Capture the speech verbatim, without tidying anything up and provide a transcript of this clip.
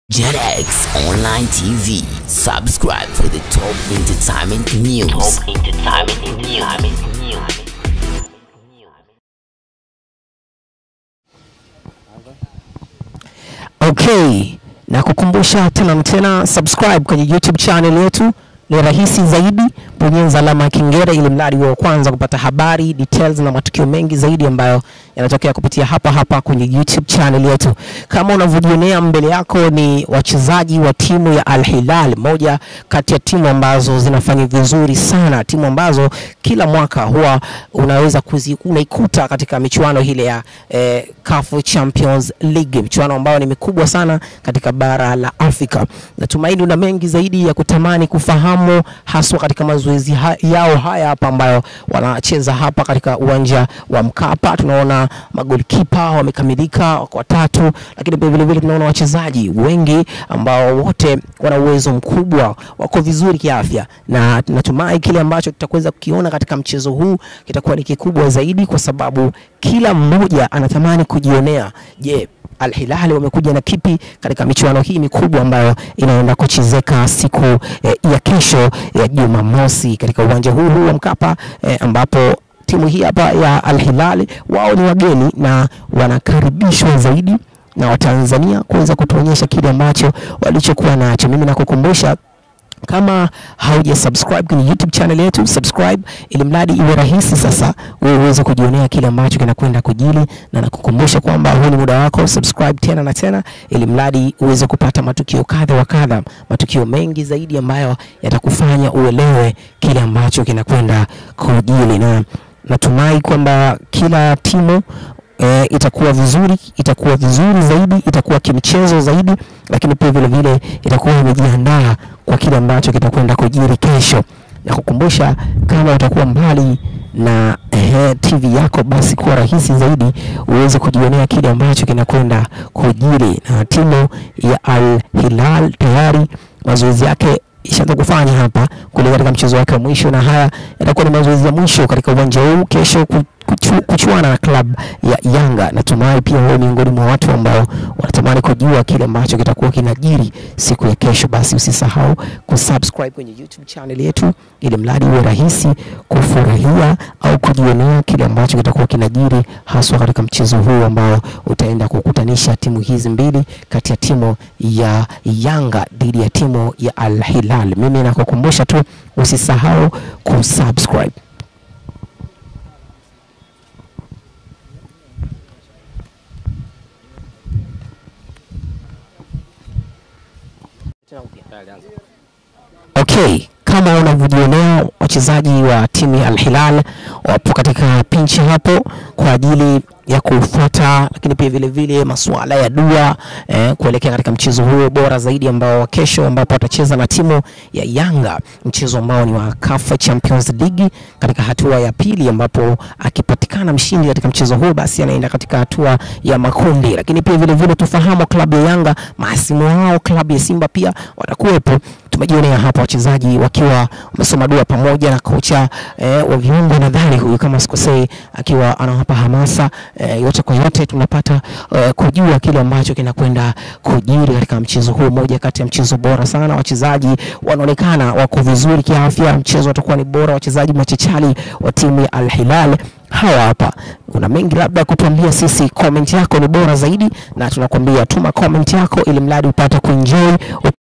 JetX Online T V. Subscribe for the top entertainment news. Top entertainment news. Okay, na kukumbusha tena na tena, subscribe kwenye YouTube channel yetu. Ni rahisi zaidi, bonyeza alama ya kengele ili mradi wa kwanza kupata habari, details na matukio mengi zaidi ambayo yanatokea kupitia hapa hapa kwenye YouTube channel yetu. Kama unavyojionea mbele yako ni wachezaji wa timu ya Al Hilal, moja kati ya timu ambazo zinafanya vizuri sana, timu ambazo kila mwaka huwa unaweza kuikuta katika michuano ile ya eh, C A F Champions League, michuano ambayo ni mikubwa sana katika bara la Afrika. Natumaini una mengi zaidi ya kutamani kufahamu, haswa katika mazoezi ha yao haya hapa ambayo wanacheza hapa katika uwanja wa Mkapa. Tunaona magoli kipa wamekamilika kwa tatu, lakini pia vile vile tunaona wachezaji wengi ambao wote wana uwezo mkubwa, wako vizuri kiafya, na tunatumai kile ambacho tutakweza kukiona katika mchezo huu kitakuwa ni kikubwa zaidi, kwa sababu kila mmoja anatamani kujionea, je, Al Hilal wamekuja na kipi katika michuano hii mikubwa ambayo inaenda kuchezeka siku eh, ya kesho ya Jumamosi katika uwanja huu huu wa Mkapa, eh, ambapo timu hii hapa ya Al Hilal wao ni wageni na wanakaribishwa zaidi na Watanzania kuweza kutuonyesha kile ambacho walichokuwa nacho. Mimi nakukumbusha, kama hauja subscribe kwenye YouTube channel yetu, subscribe ili mradi iwe rahisi sasa wewe uweze kujionea kile ambacho kinakwenda kujili, na nakukumbusha kwamba huu ni muda wako, subscribe tena na tena ili mradi uweze kupata matukio kadha wa kadha, matukio mengi zaidi ambayo yatakufanya uelewe kile ambacho kinakwenda kujili. Na natumai kwamba kila timu E, itakuwa vizuri, itakuwa vizuri zaidi, itakuwa kimchezo zaidi, lakini pia vile vile itakuwa imejiandaa kwa kile ambacho kitakwenda kujiri kesho. Na kukumbusha, kama utakuwa mbali na eh, T V yako, basi kuwa rahisi zaidi uweze kujionea kile ambacho kinakwenda kujiri. Na timu ya Al Hilal tayari mazoezi yake ishaanza kufanya hapa kule katika mchezo wake wa mwisho, na haya yatakuwa ni mazoezi ya mwisho katika uwanja huu kesho kuchu, kuchuana na club ya Yanga. Natumai pia wewe miongoni mwa watu ambao wanatamani kujua kile ambacho kitakuwa kinajiri siku ya kesho. Basi usisahau kusubscribe kwenye YouTube channel yetu ili mradi uwe rahisi kufurahia au kujionea kile ambacho kitakuwa kinajiri, haswa katika mchezo huu ambao utaenda kukutanisha timu hizi mbili, kati ya timu ya Yanga dhidi ya timu ya Al Hilal. Mimi nakukumbusha tu usisahau kusubscribe. Okay, kama unavyojionea wachezaji wa timu ya Al Hilal wapo katika pinchi hapo kwa ajili ya kufuata, lakini pia vile vile masuala ya dua eh, kuelekea katika mchezo huo bora zaidi ambao kesho, ambapo watacheza na timu ya Yanga, mchezo ambao ni wa C A F Champions League katika hatua ya pili, ambapo akipatikana mshindi katika mchezo huo basi anaenda katika hatua ya makundi. Lakini pia vile vile tufahamu klabu ya Yanga mahasimu wao klabu ya Simba pia watakuwepo. Tumejionea hapa wachezaji wakiwa wamesoma dua pamoja na kocha eh, wa viungo, nadhani huyu kama sikosei, akiwa anawapa hamasa eh, yote kwa yote. Tunapata eh, kujua kile ambacho kinakwenda kujiri katika mchezo huu, moja kati ya mchezo bora sana. Wachezaji wanaonekana wako vizuri kiafya, mchezo utakuwa ni bora. Wachezaji machachali wa timu ya Al Hilal hawa hapa. Una mengi labda kutuambia sisi, comment yako ni bora zaidi, na tunakwambia tuma comment yako ili mradi upate kuenjoy.